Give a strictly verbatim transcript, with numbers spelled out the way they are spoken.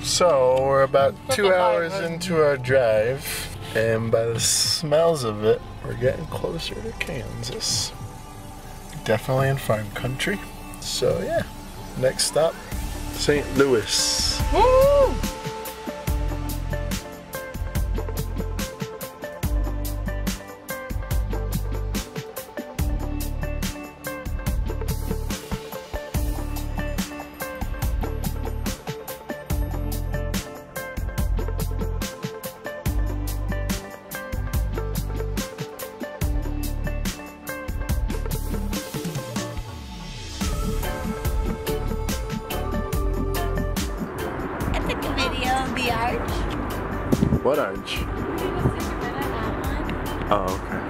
So we're about two hours into our drive, and by the smells of it, we're getting closer to Kansas. Definitely in farm country. So yeah, next stop, Saint Louis. Woo! The arch. What arch? Can you just take a minute at that one? Oh, okay.